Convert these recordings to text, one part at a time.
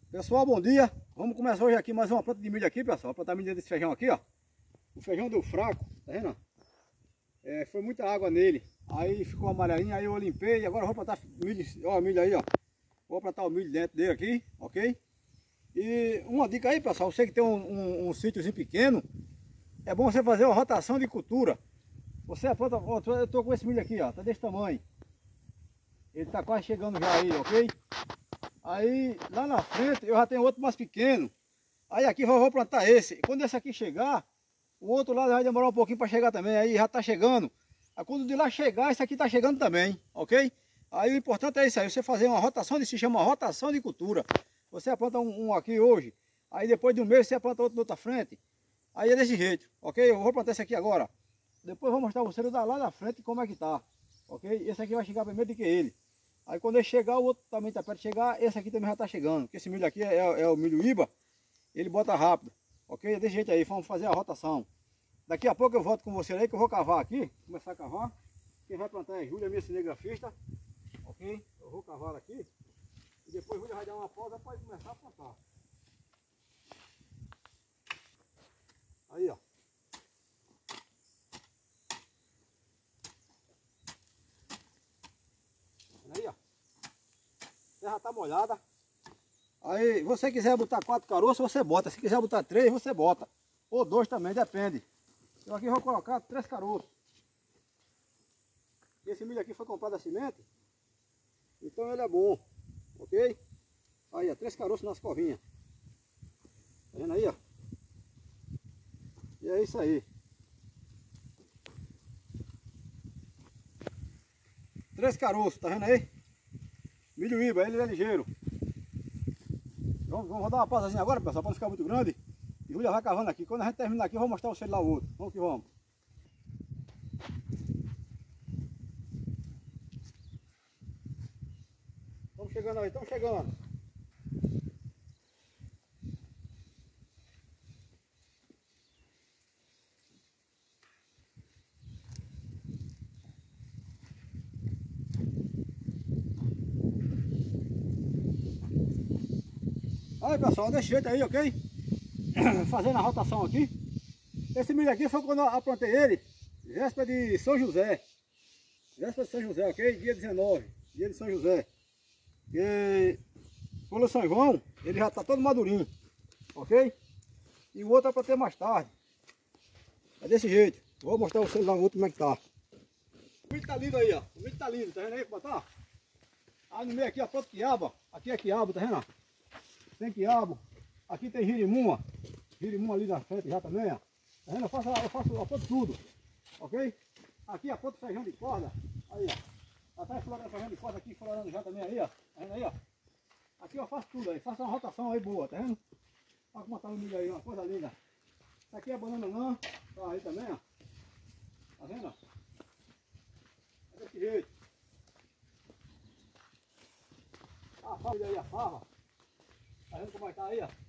Pessoal, bom dia. Vamos começar hoje aqui mais uma planta de milho aqui, pessoal. Plantar milho desse feijão aqui, ó. O feijão deu fraco, tá vendo? Foi muita água nele. Aí ficou amarelinho, aí eu limpei e agora eu vou plantar milho, ó, milho aí, ó. Vou plantar o milho dentro dele aqui, ok? E uma dica aí, pessoal, você que tem um sítiozinho pequeno, é bom você fazer uma rotação de cultura. Você planta, ó, eu tô com esse milho aqui, ó, tá desse tamanho. Ele tá quase chegando já aí, ok? Aí lá na frente eu já tenho outro mais pequeno. Aí aqui eu vou plantar esse. Quando esse aqui chegar, o outro lado vai demorar um pouquinho para chegar também. Aí já tá chegando. Aí quando de lá chegar, esse aqui tá chegando também, ok? Aí o importante é isso aí, você fazer uma rotação, se chama rotação de cultura. Você planta um aqui hoje, aí depois de um mês você planta outro na outra frente. Aí é desse jeito, ok? Eu vou plantar esse aqui agora. Depois eu vou mostrar você lá na frente como é que tá, ok? Esse aqui vai chegar primeiro do que ele. Aí quando ele chegar, o outro também está perto de chegar, esse aqui também já está chegando. Porque esse milho aqui é o milho Iba, ele bota rápido. Ok? É desse jeito aí, vamos fazer a rotação. Daqui a pouco eu volto com você aí, que eu vou cavar aqui, começar a cavar. Quem vai plantar é Júlia, minha cinegrafista. Ok? Eu vou cavar aqui. E depois Júlia vai dar uma pausa para começar a plantar. Aí, ó. Aí, ó. A terra tá molhada. Aí, você quiser botar 4 caroços, você bota. Se quiser botar 3, você bota. Ou 2 também, depende. Eu aqui vou colocar 3 caroços. Esse milho aqui foi comprado a semente. Então ele é bom. Ok? Aí, ó, 3 caroços nas covinhas. Tá vendo aí, ó? E é isso aí. 3 caroços, tá vendo aí? Milho Iba, ele é ligeiro. Vamos dar uma pausazinha agora, pessoal, para não ficar muito grande. E Júlia vai cavando aqui. Quando a gente terminar aqui, eu vou mostrar você lá o outro. Vamos que vamos. Estamos chegando aí, estamos chegando. Aí, pessoal, desse jeito aí, ok? Fazendo a rotação aqui. Esse milho aqui foi quando eu plantei ele, véspera de São José. Véspera de São José, ok? Dia 19, dia de São José. E quando São João, ele já está todo madurinho, ok? E o outro é para ter mais tarde. É desse jeito. Vou mostrar vocês lá o outro como é que tá. O milho tá lindo aí, ó. O milho tá lindo, tá vendo aí como tá? Aí no meio aqui, ó, todo quiabo. Aqui é quiabo, tá vendo? Tem quiabo. Aqui tem girimum, girimum ali na frente já também, ó. Tá vendo? Eu faço tudo, ok? Aqui aponto feijão de corda, aí ó. Até florando feijão de corda aqui, florando já também aí, ó. Tá vendo aí, ó? Aqui eu faço tudo aí, faço uma rotação aí boa, tá vendo? Olha como tá o milho aí, uma coisa linda. Isso aqui é banana não, tá aí também, ó. Tá vendo, ó? É desse jeito. A fava aí, a fava. Tá vendo como vai estar aí, ó?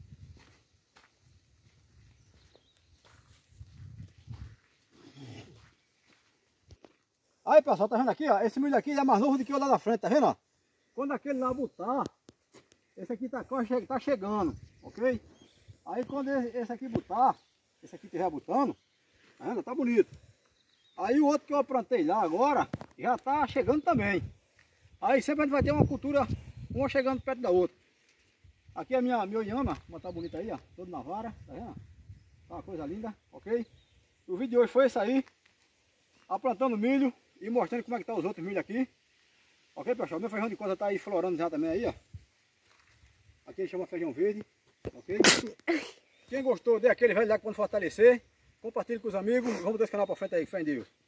Aí, pessoal, tá vendo aqui, ó? Esse milho aqui é mais novo do que o lá da frente, tá vendo, ó? Quando aquele lá botar, esse aqui tá chegando, ok? Aí quando esse aqui botar, esse aqui estiver botando, tá vendo? Tá bonito. Aí o outro que eu plantei lá agora, já tá chegando também. Aí sempre a gente vai ter uma cultura, uma chegando perto da outra. Aqui é a minha oyama, como tá bonita aí, ó. Todo na vara, tá vendo? Tá uma coisa linda, ok? O vídeo de hoje foi isso aí. Plantando milho e mostrando como é que tá os outros milho aqui. Ok, pessoal? Meu feijão de corda tá aí florando já também aí, ó. Aqui ele chama feijão verde, ok? Quem gostou, dê aquele velho like para fortalecer. Compartilhe com os amigos. Vamos dar esse canal para frente aí, fé em Deus.